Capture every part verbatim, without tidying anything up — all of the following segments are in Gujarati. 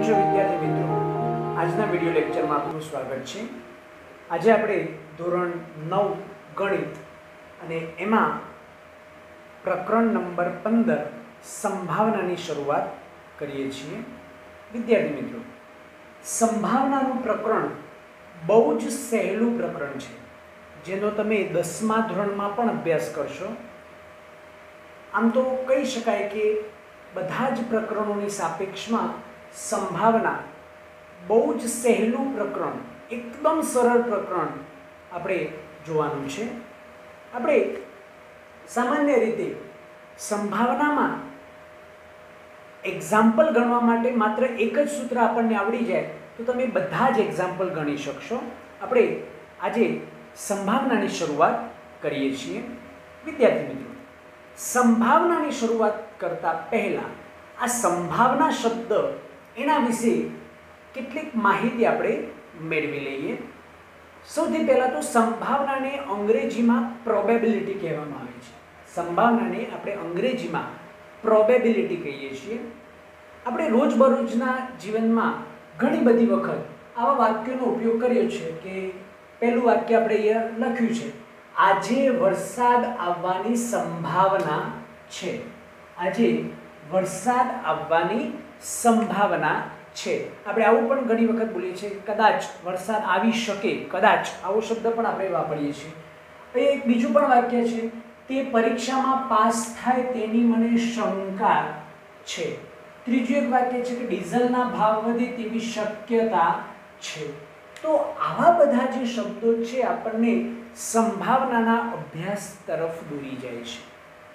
છો વિદ્યાર્થી મિત્રો? આજના વિડિયો લેક્ચરમાં આપનું સ્વાગત છે। આજે આપણે ધોરણ નવ ગણિત અને એમાં પ્રકરણ નંબર પંદર સંભાવનાની શરૂઆત કરીએ છીએ। વિદ્યાર્થી મિત્રો, સંભાવનાનું પ્રકરણ બહુ જ સહેલું પ્રકરણ છે, જેનો તમે દસમા ધોરણમાં પણ અભ્યાસ કરશો। આમ તો કહી શકાય કે બધા જ પ્રકરણોની સાપેક્ષમાં સંભાવના બહુ જ સહેલું પ્રકરણ, એકદમ સરળ પ્રકરણ આપણે જોવાનું છે। આપણે સામાન્ય રીતે સંભાવનામાં એક્ઝામ્પલ ગણવા માટે માત્ર એક જ સૂત્ર આપણને આવડી જાય તો તમે બધા જ એક્ઝામ્પલ ગણી શકશો। આપણે આજે સંભાવનાની શરૂઆત કરીએ છીએ। વિદ્યાર્થી મિત્રો, સંભાવનાની શરૂઆત કરતા પહેલા આ સંભાવના શબ્દ એના વિશે કેટલીક માહિતી આપણે મેળવી લઈએ। સૌથી પહેલા તો સંભાવનાને અંગ્રેજીમાં પ્રોબેબિલિટી કહેવામાં આવે છે। સંભાવનાને આપણે અંગ્રેજીમાં પ્રોબેબિલિટી કહીએ છીએ। આપણે રોજબરોજના જીવનમાં ઘણી બધી વખત આવા વાક્યોનો ઉપયોગ કર્યો છે કે પહેલું વાક્ય આપણે અહીંયા લખ્યું છે, આજે વરસાદ આવવાની સંભાવના છે। આજે વરસાદ આવવાની સંભાવના છે। આપણે આવું પણ ઘણી વખત બોલીએ છીએ, કદાચ વરસાદ આવી શકે, કદાચ આવો શબ્દ પણ આપણે વાપરીએ છીએ। એક બીજું પણ વાક્ય છે, તે પરીક્ષામાં પાસ થાય તેની મને શંકા છે। ત્રીજું એક વાક્ય છે કે ડીઝલના ભાવ વધે તેવી શક્યતા છે। તો આવા બધા જે શબ્દો છે આપણને સંભાવનાના અભ્યાસ તરફ દોરી જાય છે।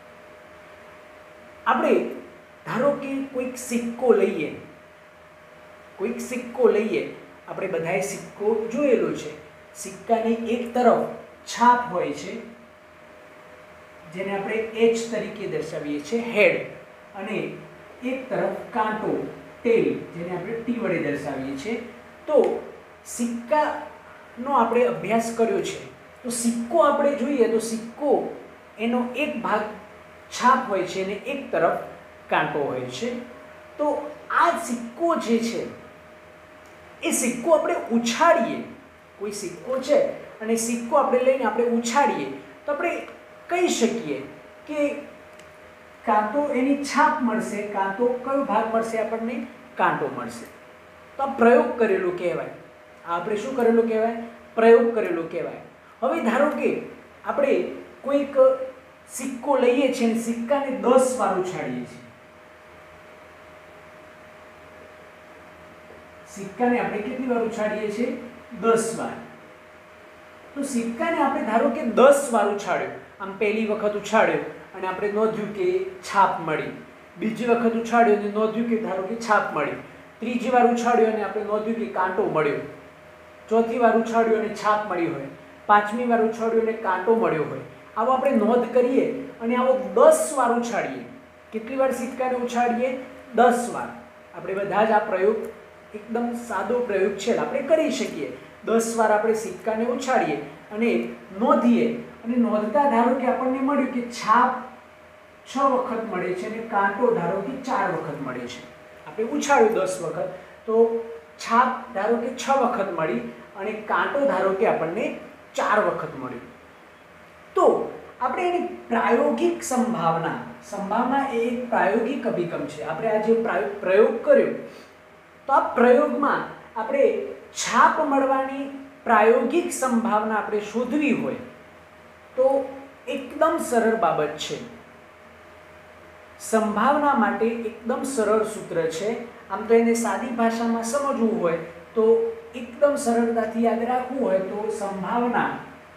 આપણે ધારો કે કોઈક સિક્કો લઈએ, કોઈક સિક્કો લઈએ, આપણે બધાએ સિક્કો જોયેલો છે। સિક્કાની એક તરફ છાપ હોય છે, જેને આપણે એચ તરીકે દર્શાવીએ છીએ, હેડ, અને એક તરફ કાંટો, ટેલ, જેને આપણે ટી વડે દર્શાવીએ છીએ। તો સિક્કાનો આપણે અભ્યાસ કર્યો છે, તો સિક્કો આપણે જોઈએ તો સિક્કો એનો એક ભાગ છાપ હોય છે અને એક તરફ કાંટો હોય છે। તો આ સિક્કો જે છે એ સિક્કો આપણે ઉછાળીએ, કોઈ સિક્કો છે અને સિક્કો આપણે લઈને આપણે ઉછાળીએ તો આપણે કહી શકીએ કે કાં તો એની છાપ મળશે, કાં તો કયો ભાગ મળશે આપણને, કાંટો મળશે। તો આ પ્રયોગ કરેલો કહેવાય। આ આપણે શું કરેલું કહેવાય? પ્રયોગ કરેલો કહેવાય। હવે ધારો કે આપણે કોઈક સિક્કો લઈએ છીએ અને સિક્કાને દસ વાર ઉછાળીએ છીએ। સિક્કાને આપણે કેટલી વાર ઉછાળીએ છીએ? દસ વાર। તો સિક્કાને આપણે ધારો કે દસ વાર ઉછાળ્યો, આમ પહેલી વખત ઉછાળ્યો અને આપણે નોંધ્યું કે છાપ મળી, બીજી વખત ઉછાળ્યો અને નોંધ્યું કે ધારો કે છાપ મળી, ત્રીજી વાર ઉછાળ્યો અને આપણે નોંધ્યું કે કાંટો મળ્યો, ચોથી વાર ઉછાળ્યો અને છાપ મળી હોય, પાંચમી વાર ઉછાળ્યો અને કાંટો મળ્યો હોય, આવો આપણે નોંધ કરીએ અને આવો દસ વાર ઉછાળીએ। કેટલી વાર સિક્કાને ઉછાળીએ? દસ વાર। આપણે બધા જ આ પ્રયોગ, એકદમ સાદો પ્રયોગ છે, આપણે કરી શકીએ। દસ વાર આપણે સિક્કાને ઉછાળીએ અને નોંધીએ, અને નોંધતા ધારો કે આપણને મળ્યું કે છાપ છ વખત મળે છે અને કાંટો ધારો કે ચાર વખત મળે છે। આપણે ઉછાળ્યું દસ વખત, તો છાપ ધારો કે છ વખત મળી અને કાંટો ધારો કે આપણને ચાર વખત મળ્યું। તો આપણે એની પ્રાયોગિક સંભાવના, સંભાવના એ એક પ્રાયોગિક અભિગમ છે। આપણે આ જે પ્રયોગ કર્યો, તો આ પ્રયોગમાં આપણે છાપ મળવાની પ્રાયોગિક સંભાવના આપણે શોધવી હોય તો એકદમ સરળ બાબત છે। સંભાવના માટે એકદમ સરળ સૂત્ર છે। આમ તો એને સાદી ભાષામાં સમજવું હોય તો એકદમ સરળતાથી યાદ રાખવું હોય તો સંભાવના,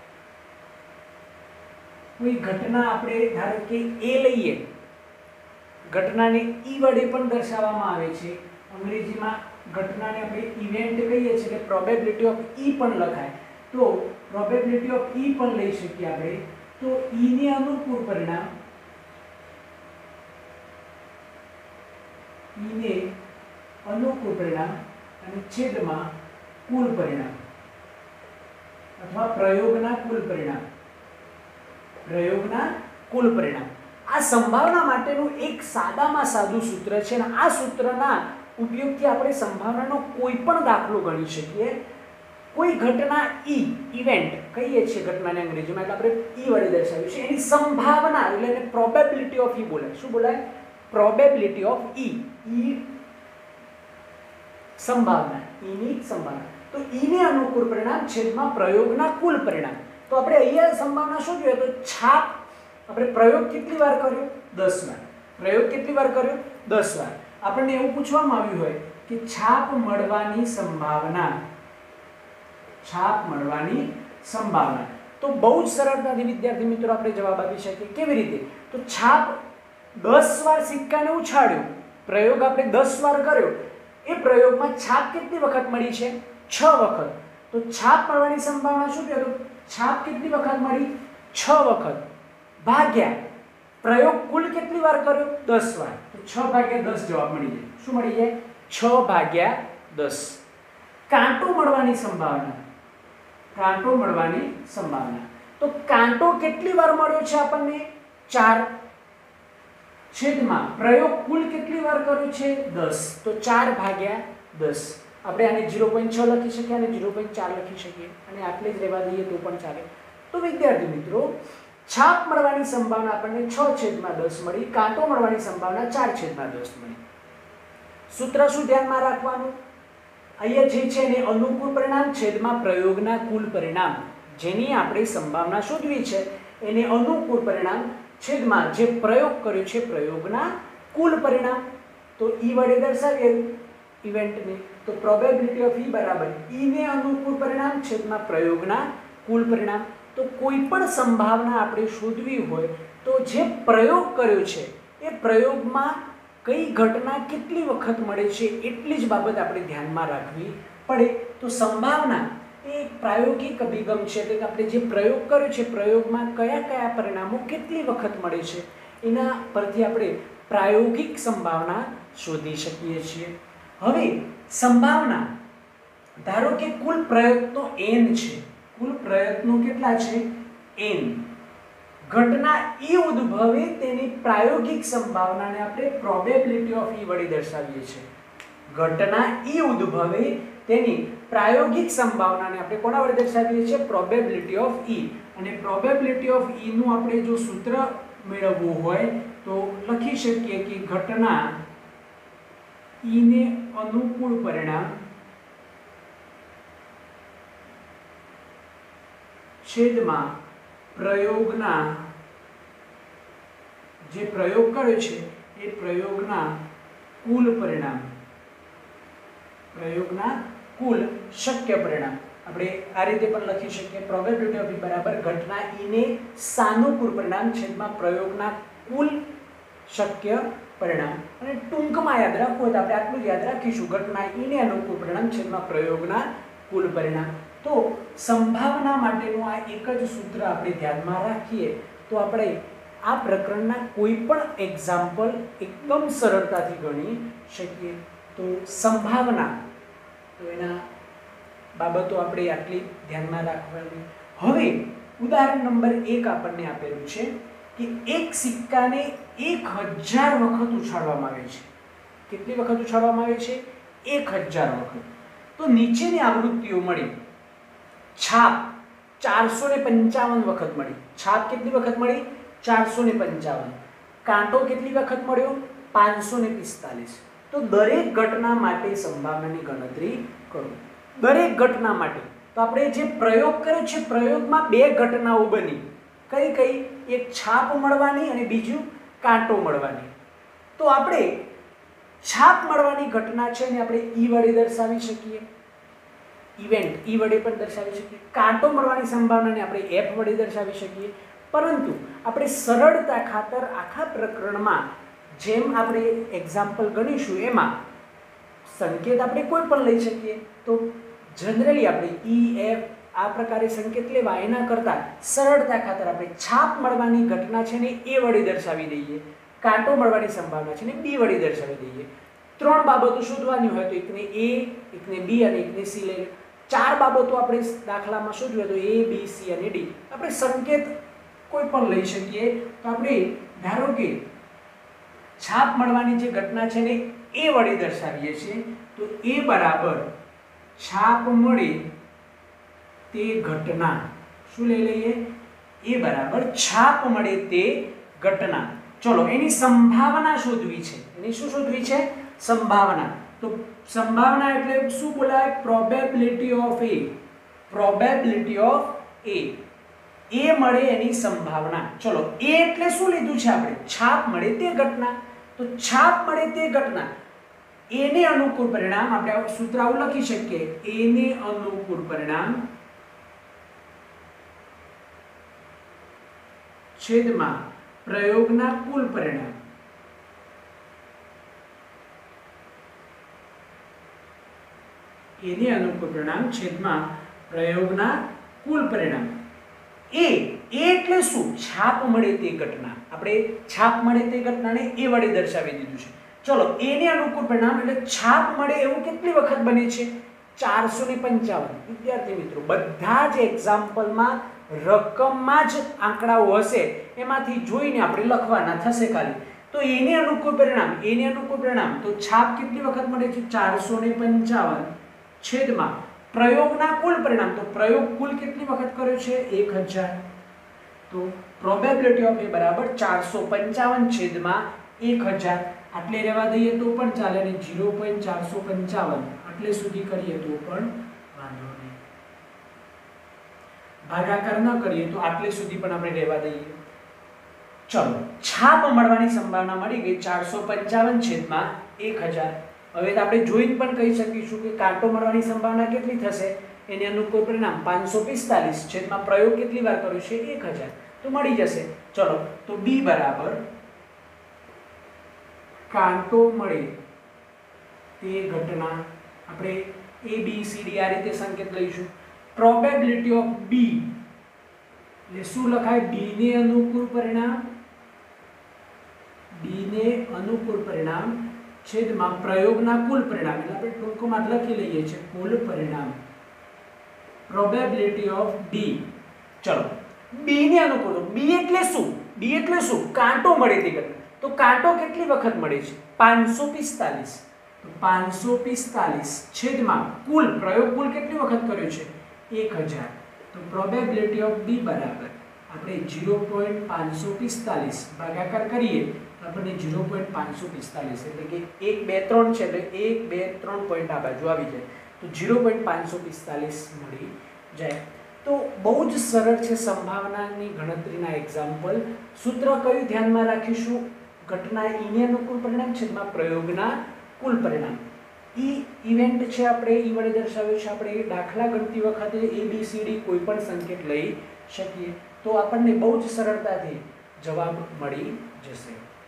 કોઈ ઘટના આપણે ધારો કે એ લઈએ, ઘટનાને ઈ વડે પણ દર્શાવવામાં આવે છે। અંગ્રેજીમાં ઘટનાને આપણે ઇવેન્ટ કહીએ છીએ, એટલે પ્રોબેબિલિટી ઓફ ઈ પણ લખાય, તો પ્રોબેબિલિટી ઓફ ઈ પણ લઈ શકીએ આપણે। તો ઈ ને અનુકૂળ પરિણામ, ઈ ને અનુકૂળ પરિણામ અને છેદમાં કુલ પરિણામ અથવા પ્રયોગના કુલ પરિણામ, પ્રયોગના કુલ પરિણામ। આ સંભાવના માટેનું એક સાદામાં સાદું સૂત્ર છે અને આ સૂત્રના ઉપયોગથી આપણે સંભાવનાનો કોઈ પણ દાખલો ગણી શકીએ. કોઈ ઘટના ઈ ઇવેન્ટ કહીએ છીએ ઘટનાને અંગ્રેજીમાં, એટલે આપણે ઈ વડે દર્શાવ્યું છે. એની સંભાવના એટલે એને પ્રોબેબિલિટી ઓફ ઈ બોલાય. શું બોલાય? પ્રોબેબિલિટી ઓફ ઈ. ઈ સંભાવના, ઈની સંભાવના. તો ઈને અનુકૂળ પરિણામ છેદમાં પ્રયોગના કુલ પરિણામ. તો આપણે અહીંયા સંભાવના શું જોઈએ? તો છાપ આપણે પ્રયોગ કેટલી વાર કર્યો? દસ વાર. પ્રયોગ કેટલી વાર કર્યો? દસ વાર. આપણને એવું પૂછવામાં આવ્યું હોય કે છાપ મળવાની સંભાવના, છાપ મળવાની સંભાવના, તો બહુ જ સરળતાથી વિદ્યાર્થી મિત્રો આપણે જવાબ આપી શકીએ. કેવી રીતે? તો છાપ દસ વાર સિક્કાને ઉછાળ્યો, પ્રયોગ આપણે દસ વાર કર્યો, એ પ્રયોગમાં છાપ કેટલી વખત મળી છે? છ વખત. તો છાપ મળવાની સંભાવના શું કહે? તો છાપ કેટલી વખત મળી? છ વખત ભાગ્યા પ્રયોગ કુલ કેટલી વાર કર્યો? દસ વાર. તો છ ભાગ્યા દસ જવાબ મળી જાય. શું મળી જાય? છ ભાગ્યા દસ. કાંટો મળવાની સંભાવના, કાંટો મળવાની સંભાવના. તો કાંટો કેટલી વાર મળ્યો છે આપણને? ચાર. છેદમાં પ્રયોગ કુલ કેટલી વાર કર્યો છે? દસ. તો ચાર ભાગ્યા દસ. આપણે આને ઝીરો પોઈન્ટ છ લખી શકીએ અને ઝીરો પોઈન્ટ ચાર લખી શકીએ અને આટલે જ રહેવા દઈએ તો પણ ચાલે. તો વિદ્યાર્થી મિત્રો, છાપ મળવાની સંભાવના આપણને છ છેદમાં દસ મળી, કાંટો મળવાની સંભાવના ચાર છેદમાં દસ મળી. સૂત્ર શું ધ્યાનમાં રાખવાનું? અહીંયા જે છે એને અનુકૂળ પરિણામ છેદમાં પ્રયોગના કુલ પરિણામ, જેની આપણે સંભાવના શોધવી છે, એને અનુકૂળ પરિણામ છેદમાં જે પ્રયોગ કર્યો છે પ્રયોગના કુલ પરિણામ. તો ઈ વડે દર્શાવીએ ઇવેન્ટને, તો પ્રોબેબિલિટી ઓફ ઈ બરાબર ઈ ને અનુકૂળ પરિણામ છેદમાં પ્રયોગના કુલ પરિણામ. તો કોઈ પણ સંભાવના આપણે શોધવી હોય તો જે પ્રયોગ કર્યો છે એ પ્રયોગમાં કઈ ઘટના કેટલી વખત મળે છે એટલી જ બાબત આપણે ધ્યાનમાં રાખવી પડે. તો સંભાવના એ એક પ્રાયોગિક અભિગમ છે, એટલે કે આપણે જે પ્રયોગ કર્યો છે પ્રયોગમાં કયા કયા પરિણામો કેટલી વખત મળે છે એના પરથી આપણે પ્રાયોગિક સંભાવના શોધી શકીએ છીએ. હવે સંભાવના, ધારો કે કુલ પ્રયત્નો એન છે, કુલ પ્રયત્નો કેટલા છે? એન. ઘટના ઈ ઉદ્ભવે તેની પ્રાયોગિક સંભાવનાને આપણે પ્રોબેબિલિટી ઓફ ઈ વડે દર્શાવીએ છીએ. ઘટના ઈ ઉદ્ભવે તેની પ્રાયોગિક સંભાવનાને આપણે કોના વડે દર્શાવીએ છીએ? Probability of E. અને પ્રોબેબિલિટી ઓફ ઈ નું આપણે જો સૂત્ર મેળવવું હોય તો લખી શકીએ કે ઘટના ઈ ને અનુકૂળ પરિણામ છેદમાં પ્રયોગના જે પ્રયોગ કર્યો છે એ પ્રયોગના કુલ પરિણામ, પ્રયોગના કુલ શક્ય પરિણામ. આપણે આ રીતે પણ લખી શકીએ પ્રોબેબિલિટી ઓફ ઈ બરાબર ઘટના ઈ ને સાનુકૂળ પરિણામ છેદમાં પ્રયોગના કુલ શક્ય પરિણામ. અને ટૂંકમાં યાદ રાખવું હોય તો આપણે આટલું યાદ રાખીશું, ઘટના ઈ ને અનુકૂળ પરિણામ છેદમાં પ્રયોગના કુલ પરિણામ. તો સંભાવના માટેનું આ એક જ સૂત્ર આપણે ધ્યાનમાં રાખીએ તો આપણે આ પ્રકરણના કોઈ પણ એક્ઝામ્પલ એકદમ સરળતાથી ગણી શકીએ. તો સંભાવના, તો એના બાબતો આપણે આટલી ધ્યાનમાં રાખવાની. હવે ઉદાહરણ નંબર એક આપણને આપેલું છે કે એક સિક્કાને એક હજાર વખત ઉછાળવામાં આવે છે. કેટલી વખત ઉછાળવામાં આવે છે? એક હજાર વખત. તો નીચેની આવૃત્તિઓ મળી. છાપ ચારસો ને પંચાવન વખત મળી. છાપ કેટલી વખત મળી? ચારસો ને પંચાવન. કાંટો કેટલી વખત મળ્યો? પાંચસો ને પિસ્તાલીસ. તો દરેક ઘટના માટે સંભાવનાની ગણતરી કરો. દરેક ઘટના માટે. તો આપણે જે પ્રયોગ કર્યો છે પ્રયોગમાં બે ઘટનાઓ બની. કઈ કઈ? એક છાપ મળવાની અને બીજું કાંટો મળવાની. તો આપણે છાપ મળવાની ઘટના છે ને આપણે ઈ વડે દર્શાવી શકીએ, ઇવેન્ટ ઈ વડે પણ દર્શાવી શકીએ. કાંટો મળવાની સંભાવનાને આપણે એફ વડે દર્શાવી શકીએ. પરંતુ આપણે સરળતા ખાતર આખા પ્રકરણમાં જેમ આપણે એક્ઝામ્પલ ગણીશું એમાં સંકેત આપણે કોઈ પણ લઈ શકીએ. તો જનરલી આપણે ઈ એફ આ પ્રકારે સંકેત લેવા એના કરતાં સરળતા ખાતર આપણે છાપ મળવાની ઘટના છે ને એ વડે દર્શાવી દઈએ, કાંટો મળવાની સંભાવના છે ને બી વડે દર્શાવી દઈએ. ત્રણ બાબતો શોધવાની હોય તો એકને એ, એકને બી અને એકને સી લઈએ. ચાર બાબતો આપણે દાખલામાં શોધવી હોય તો એ, બી, સી અને ડી. આપણે સંકેત કોઈ પણ લઈ શકીએ. તો આપણે ધારો કે છાપ મળવાની જે ઘટના છે ને એ વડે દર્શાવીએ છીએ, તો એ બરાબર છાપ મળે તે ઘટના. શું લઈ લઈએ? એ બરાબર છાપ મળે તે ઘટના. ચલો એની સંભાવના શોધવી છે. એની શું શોધવી છે? સંભાવના. તો સંભાવના એટલે શું બોલાય? Probability of A. Probability of A. A મળે એની સંભાવના. ચલો એ એટલે શું લીધું છે આપણે? છાપ મળે તે ઘટના. તો છાપ મળે તે ઘટના એને અનુકૂળ પરિણામ આપણે સૂત્ર આવું લખી શકીએ, એને અનુકૂળ પરિણામ છેદમાં પ્રયોગના કુલ પરિણામ. એને અનુકૂળ પરિણામ છેદમાં પ્રયોગના કુલ પરિણામ. એ એટલે શું? છાપ મળે તે ઘટના. આપણે છાપ મળે તે ઘટનાને એ વડે દર્શાવી દીધું છે. ચલો એને અનુકૂળ પરિણામ એટલે છાપ મળે એવું કેટલી વખત બને છે? ચારસો ને પંચાવન. વિદ્યાર્થી મિત્રો, બધા જ એક્ઝામ્પલમાં રકમમાં જ આંકડાઓ હશે, એમાંથી જોઈને આપણે લખવાના થશે ખાલી. તો એને અનુકૂળ પરિણામ, એને અનુકૂળ પરિણામ તો છાપ કેટલી વખત મળે છે? ચારસો ને પંચાવન છેદમાં પ્રયોગના કુલ પરિણામ. તો પ્રયોગ કુલ કેટલી વખત કર્યો છે? એક હજાર. તો પ્રોબેબિલિટી ઓફ એ બરાબર ચારસો પંચાવન છેદમાં એક હજાર. આટલે રહેવા દઈએ તો પણ ચાલે, અને ઝીરો પોઈન્ટ ચારસો પંચાવન આટલે સુધી કરીએ તો પણ વાંધો નહીં. ભાગાકાર ન કરીએ તો આટલે સુધી પણ આપણે રહેવા દઈએ. ચલો છાપ મળવાની સંભાવના મળી ગઈ ચારસો પંચાવન છેદમાં એક હજાર. હવે આપણે જોઈને પણ કહી શકીશું કે કાંટો મળવાની સંભાવના કેટલી થશે? એને અનુકૂળ પરિણામ પાંચસો પિસ્તાલીસ છેદમાં પ્રયોગ કેટલી વાર કર્યું છે? એક હજાર. તો મળી જશે. ચલો તો બી બરાબર કાંટો મળે તે ઘટના. આપણે એ બી સી ડી આ રીતે સંકેત લઈશું. પ્રોબેબિલિટી ઓફ બી એટલે શું લખાય? બી ને અનુકૂળ પરિણામ, બી ને અનુકૂળ પરિણામ છેદમાં પ્રયોગના કુલ પરિણામ. એટલે આપણે ટૂંકમાં લખી લઈએ છીએ કુલ પરિણામ. Probability of B. ચલો બી ને અનુકૂળ. બી એટલે શું? બી એટલે શું? કાંટો મળે તે ઘટના. તો કાંટો કેટલી વખત મળે છે? પાંચસો પિસ્તાલીસ. તો પાંચસો પિસ્તાલીસ છેદમાં કુલ પ્રયોગ કુલ કેટલી વખત કર્યો છે? એક હજાર. તો પ્રોબેબિલિટી ઓફ બી બરાબર આપણે ઝીરો પોઈન્ટ પાંચસો પિસ્તાલીસ ભાગાકાર કરીએ તો આપણને ઝીરો પોઈન્ટ પાંચસો પિસ્તાલીસ એટલે કે એક બે ત્રણ છે એટલે એક બે ત્રણ પોઈન્ટ આ બાજુ આવી જાય. તો ઝીરો પોઈન્ટ પાંચસો પિસ્તાલીસ મળી જાય. તો બહુ જ સરળ છે સંભાવનાની ગણતરીના એક્ઝામ્પલ. સૂત્ર કયું ધ્યાનમાં રાખીશું? ઘટના ઈને અનુકૂળ પરિણામ છેદમાં પ્રયોગના કુલ પરિણામ. ઈ ઇવેન્ટ છે આપણે ઈ વડે દર્શાવ્યું છે. આપણે દાખલા ગણતી વખતે એ બી સી ડી કોઈ પણ સંકેત લઈ શકીએ તો આપણને બહુ જ સરળતાથી જવાબ મળી જશે.